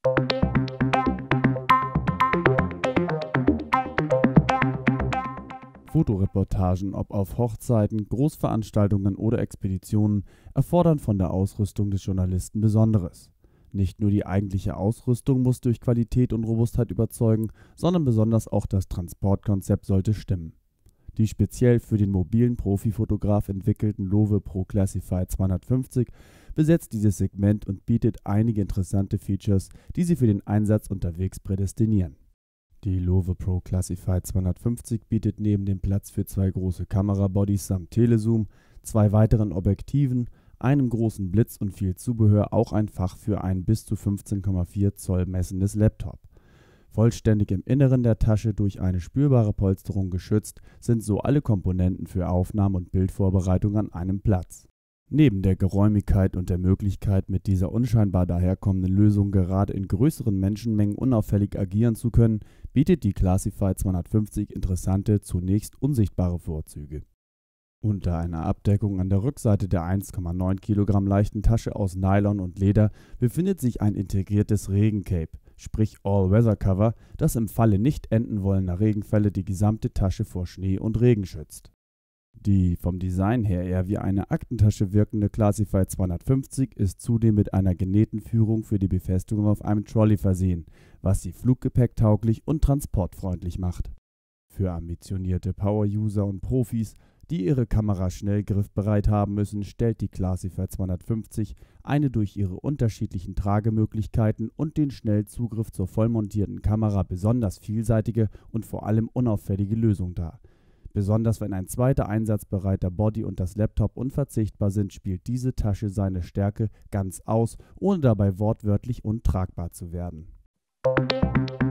Fotoreportagen, ob auf Hochzeiten, Großveranstaltungen oder Expeditionen, erfordern von der Ausrüstung des Journalisten Besonderes. Nicht nur die eigentliche Ausrüstung muss durch Qualität und Robustheit überzeugen, sondern besonders auch das Transportkonzept sollte stimmen. Die speziell für den mobilen Profifotograf entwickelten Lowe Pro Classified 250 besetzt dieses Segment und bietet einige interessante Features, die sie für den Einsatz unterwegs prädestinieren. Die Lowe Pro Classified 250 bietet neben dem Platz für zwei große Kamerabodies samt Telezoom, zwei weiteren Objektiven, einem großen Blitz und viel Zubehör auch ein Fach für ein bis zu 15,4 Zoll messendes Laptop. Vollständig im Inneren der Tasche durch eine spürbare Polsterung geschützt, sind so alle Komponenten für Aufnahme und Bildvorbereitung an einem Platz. Neben der Geräumigkeit und der Möglichkeit, mit dieser unscheinbar daherkommenden Lösung gerade in größeren Menschenmengen unauffällig agieren zu können, bietet die Classified 250 interessante, zunächst unsichtbare Vorzüge. Unter einer Abdeckung an der Rückseite der 1,9 Kilogramm leichten Tasche aus Nylon und Leder befindet sich ein integriertes Regencape, sprich All-Weather-Cover, das im Falle nicht enden wollender Regenfälle die gesamte Tasche vor Schnee und Regen schützt. Die vom Design her eher wie eine Aktentasche wirkende Classified 250 ist zudem mit einer genähten Führung für die Befestigung auf einem Trolley versehen, was sie fluggepäcktauglich und transportfreundlich macht. Für ambitionierte Power-User und Profis, die ihre Kamera schnell griffbereit haben müssen, stellt die Classified 250 eine durch ihre unterschiedlichen Tragemöglichkeiten und den Schnellzugriff zur vollmontierten Kamera besonders vielseitige und vor allem unauffällige Lösung dar. Besonders wenn ein zweiter einsatzbereiter Body und das Laptop unverzichtbar sind, spielt diese Tasche seine Stärke ganz aus, ohne dabei wortwörtlich untragbar zu werden.